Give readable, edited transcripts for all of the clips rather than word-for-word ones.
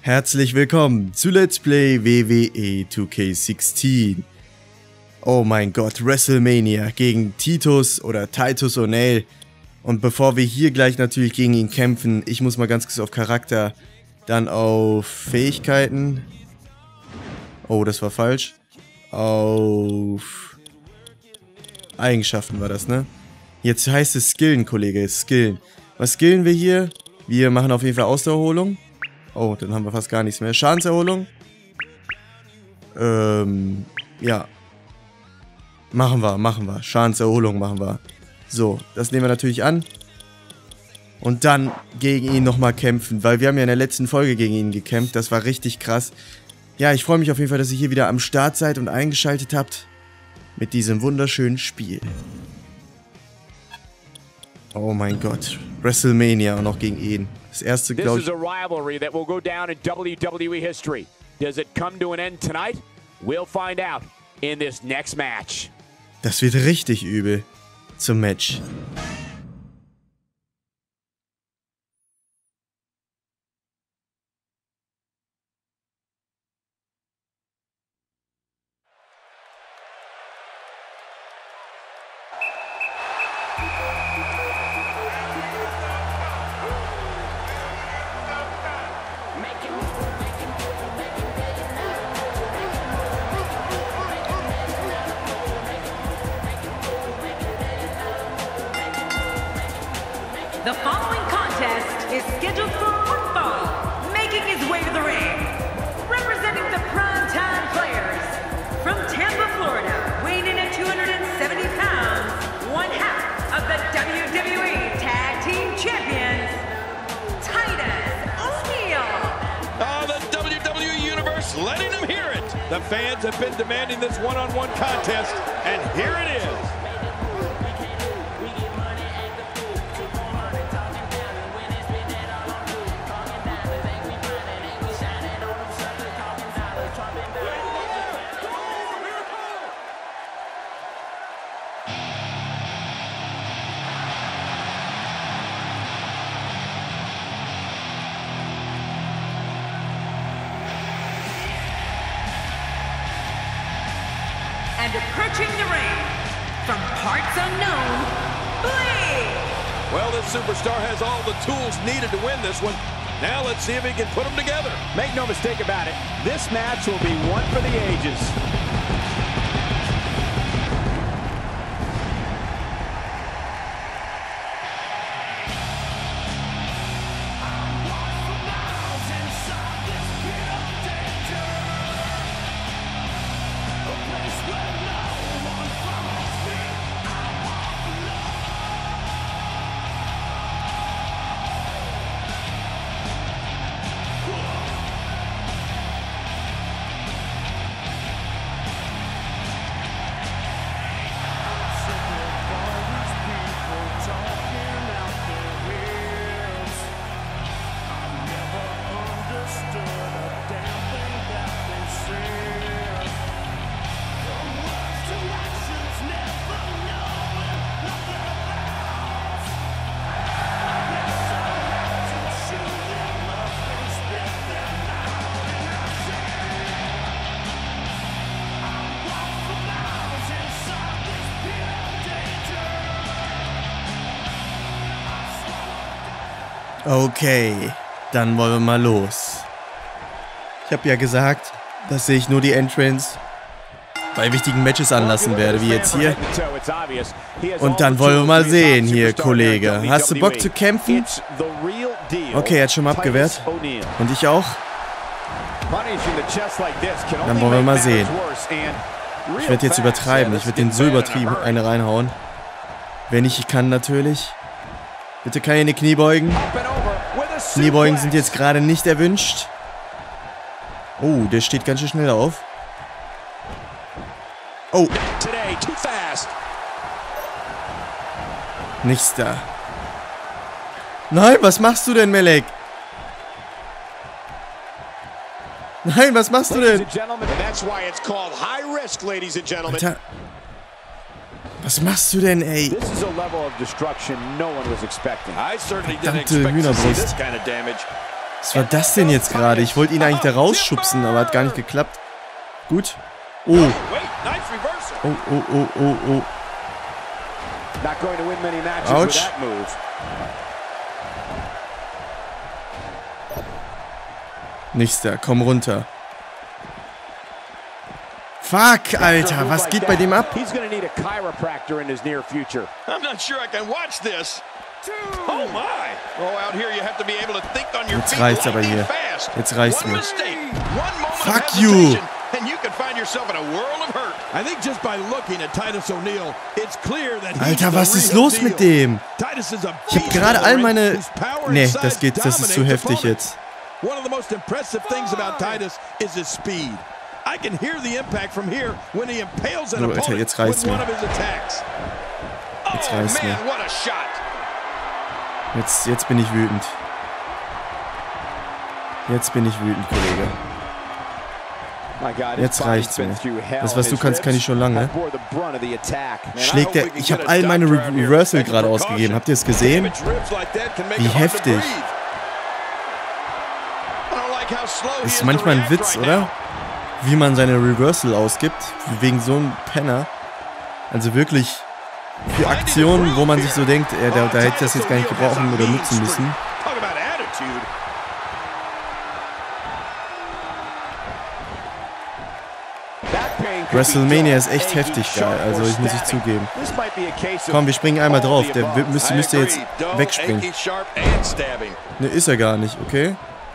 Herzlich willkommen zu Let's Play WWE 2K16. Oh mein Gott, WrestleMania gegen Titus O'Neil. Und bevor wir hier gleich natürlich gegen ihn kämpfen, ich muss mal ganz kurz auf Charakter, dann auf Fähigkeiten. Oh, das war falsch. Auf Eigenschaften war das, ne? Jetzt heißt es Skillen, Kollege, Skillen. Was skillen wir hier? Wir machen auf jeden Fall Ausdauerholung. Oh, dann haben wir fast gar nichts mehr. Schadenserholung. Ja. Machen wir. Schadenserholung machen wir. So, das nehmen wir natürlich an. Und dann gegen ihn nochmal kämpfen, weil wir haben ja in der letzten Folge gegen ihn gekämpft. Das war richtig krass. Ja, ich freue mich auf jeden Fall, dass ihr hier wieder am Start seid und eingeschaltet habt mit diesem wunderschönen Spiel. Oh mein Gott. WrestleMania und noch gegen ihn. Das erste, glaube ich. This is a rivalry that will go down in WWE history. Does it come to an end tonight? We'll find out in this next match. Das wird richtig übel zum Match. The following contest is scheduled for one fall, making his way to the ring. Representing the Primetime Players, from Tampa, Florida, weighing in at 270 pounds, one half of the WWE Tag Team Champions, Titus O'Neil. Oh, the WWE Universe letting them hear it. The fans have been demanding this one-on-one contest, and here it is. And approaching the ring, from parts unknown, Blade! Well, this superstar has all the tools needed to win this one. Now let's see if he can put them together. Make no mistake about it, this match will be one for the ages. Okay, dann wollen wir mal los. Ich habe ja gesagt, dass ich nur die Entrance bei wichtigen Matches anlassen werde, wie jetzt hier. Und dann wollen wir mal sehen hier, Kollege. Hast du Bock zu kämpfen? Okay, er hat schon mal abgewehrt. Und ich auch. Dann wollen wir mal sehen. Ich werde jetzt übertreiben. Ich werde den so übertrieben eine reinhauen. Wenn ich kann, natürlich. Bitte keine Kniebeugen. Kniebeugen sind jetzt gerade nicht erwünscht. Oh, der steht ganz schön schnell auf. Oh. Nichts da. Nein, was machst du denn, Melek? Nein, was machst du denn? Alter. Was machst du denn, ey? Verdammte Hühnerbrust. Was war das denn jetzt gerade? Ich wollte ihn eigentlich da rausschubsen, aber hat gar nicht geklappt. Gut. Oh. Oh, oh, oh, oh, oh. Autsch. Nichts da, komm runter. Fuck, Alter, was geht bei dem ab? Jetzt reicht's aber hier. Jetzt reicht's mir. Fuck you! Alter, was ist los mit dem? Ich hab gerade all meine... Nee, das ist zu heftig jetzt. One of the most impressive things about Titus is his speed. I can hear the impact from here when he impales an opponent with one of his attacks. Jetzt reicht's mir. What a shot. Jetzt bin ich wütend. Jetzt bin ich wütend, Kollege. Jetzt reicht's mir. Das, was du kannst, kann ich schon lange. Schlägt er... Ich habe all meine Reversal gerade ausgegeben. Habt ihr es gesehen? Wie heftig. Das ist manchmal ein Witz, oder? Wie man seine Reversal ausgibt. Wegen so einem Penner. Also wirklich für Aktionen, wo man sich so denkt, da hätte das jetzt gar nicht gebrauchen oder nutzen müssen. WrestleMania ist echt heftig geil, also ich muss ich zugeben. Komm, wir springen einmal drauf. Der müsste jetzt wegspringen. Ne, ist er gar nicht, okay?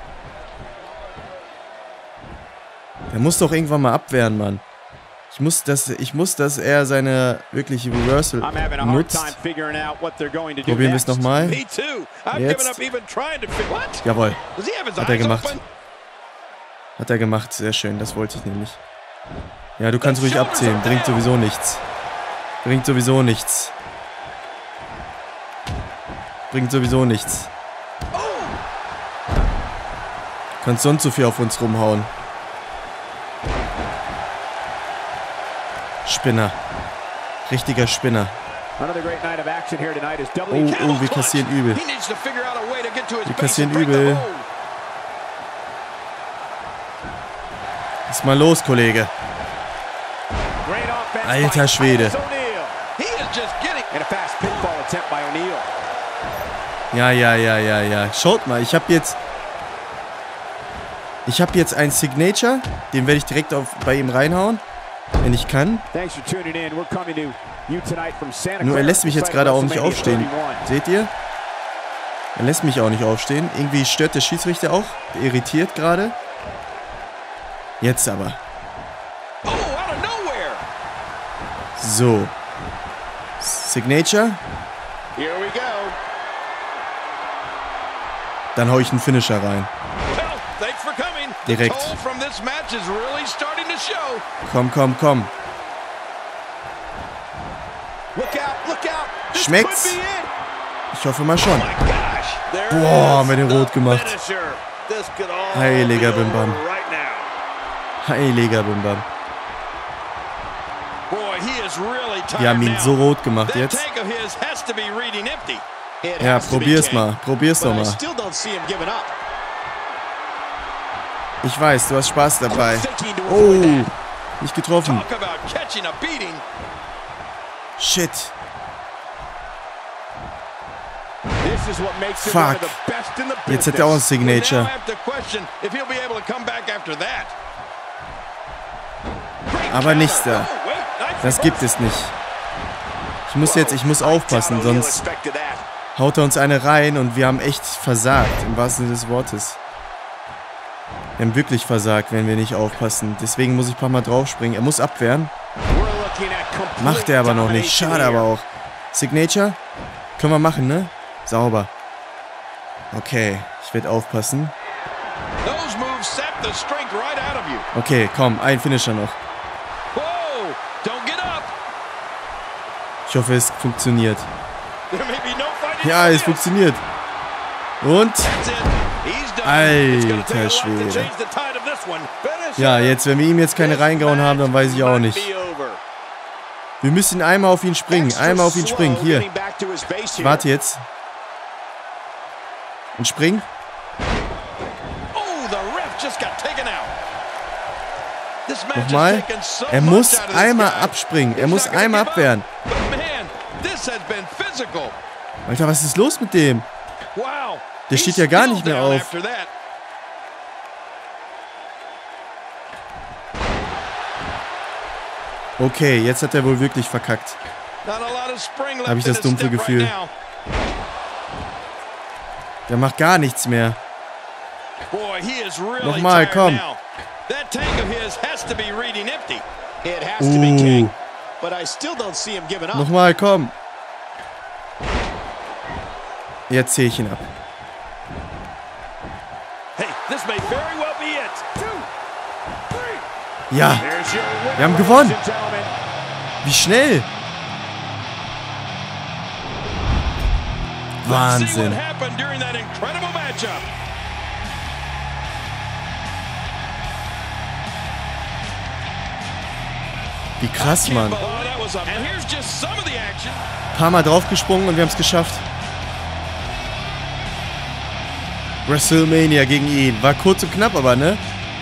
Der muss doch irgendwann mal abwehren, Mann. Ich muss, dass er seine wirkliche Reversal nutzt. Probieren wir es nochmal. Jetzt. Jawohl. Hat er gemacht. Hat er gemacht. Sehr schön. Das wollte ich nämlich. Ja, du kannst ruhig abzählen. Bringt sowieso nichts. Bringt sowieso nichts. Bringt sowieso nichts. Du kannst sonst so viel auf uns rumhauen. Spinner. Richtiger Spinner. Oh, wir kassieren übel. Wir kassieren übel. Ist mal los, Kollege. Alter Schwede. Ja. Schaut mal, ich habe jetzt einen Signature. Den werde ich direkt bei ihm reinhauen. Wenn ich kann. Nur er lässt mich jetzt gerade auch nicht aufstehen. Seht ihr? Er lässt mich auch nicht aufstehen. Irgendwie stört der Schiedsrichter auch. Der irritiert gerade. Jetzt aber. So. Signature. Dann hau ich einen Finisher rein. Direkt. Komm. Schmeckt's? Ich hoffe mal schon. Boah, mit dem Rot gemacht. Heiliger Bimbam. Heiliger Bimbam. Die haben ihn so rot gemacht jetzt. Ja, probier's mal. Probier's doch mal. Ich weiß, du hast Spaß dabei. Oh, nicht getroffen. Shit. Fuck. Jetzt hat er auch ein Signature. Aber nichts da. Das gibt es nicht. Ich muss aufpassen, sonst haut er uns eine rein und wir haben echt versagt, im wahrsten Sinne des Wortes. Wir haben wirklich versagt, wenn wir nicht aufpassen. Deswegen muss ich ein paar Mal draufspringen. Er muss abwehren. Macht er aber noch nicht. Schade aber auch. Signature? Können wir machen, ne? Sauber. Okay, ich werde aufpassen. Okay, komm, ein Finisher noch. Ich hoffe, es funktioniert. Ja, es funktioniert. Und... Alter Schwede. Ja, jetzt, wenn wir ihm jetzt keine reingehauen haben, dann weiß ich auch nicht. Wir müssen einmal auf ihn springen. Einmal auf ihn springen. Hier. Ich warte jetzt. Und spring. Nochmal. Er muss einmal abspringen. Er muss einmal abwehren. Alter, was ist los mit dem? Der steht ja gar nicht mehr auf. Okay, jetzt hat er wohl wirklich verkackt. Habe ich das dumpfe Gefühl. Der macht gar nichts mehr. Nochmal, komm. Nochmal, komm. Jetzt zähle ich ihn ab. Ja, wir haben gewonnen. Wie schnell. Wahnsinn. Wie krass, Mann. Ein paar Mal draufgesprungen und wir haben es geschafft. WrestleMania gegen ihn. War kurz und knapp, aber, ne?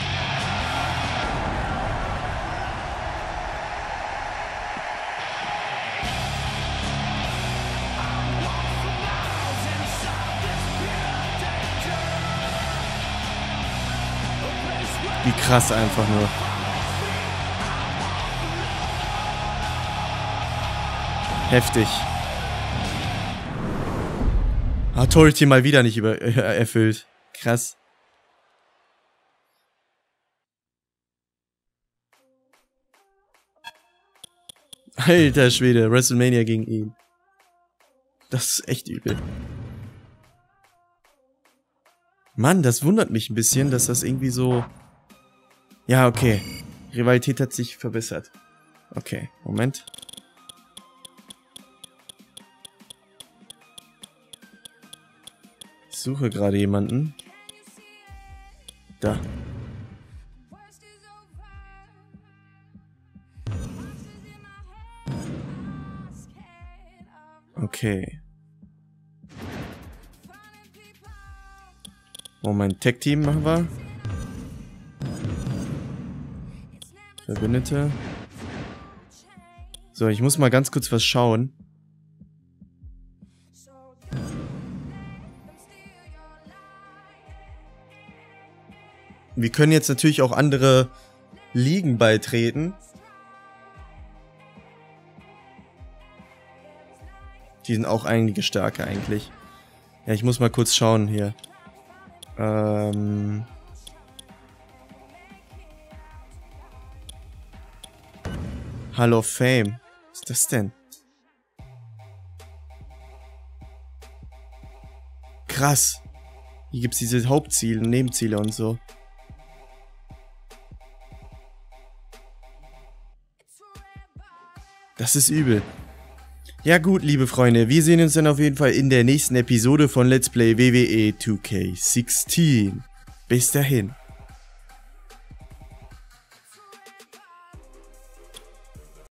Wie krass einfach nur. Heftig. Authority mal wieder nicht erfüllt. Krass. Alter Schwede, WrestleMania gegen ihn. Das ist echt übel. Mann, das wundert mich ein bisschen, dass das irgendwie so... Ja, okay. Rivalität hat sich verbessert. Okay, Moment. Ich suche gerade jemanden. Da. Okay. Moment, Tag-Team machen wir. Verbündete. So, ich muss mal ganz kurz was schauen. Wir können jetzt natürlich auch andere Ligen beitreten. Die sind auch einige stärker eigentlich. Ja, ich muss mal kurz schauen hier. Hall of Fame. Was ist das denn? Krass. Hier gibt es diese Hauptziele, Nebenziele und so. Das ist übel. Ja gut, liebe Freunde, wir sehen uns dann auf jeden Fall in der nächsten Episode von Let's Play WWE 2K16. Bis dahin.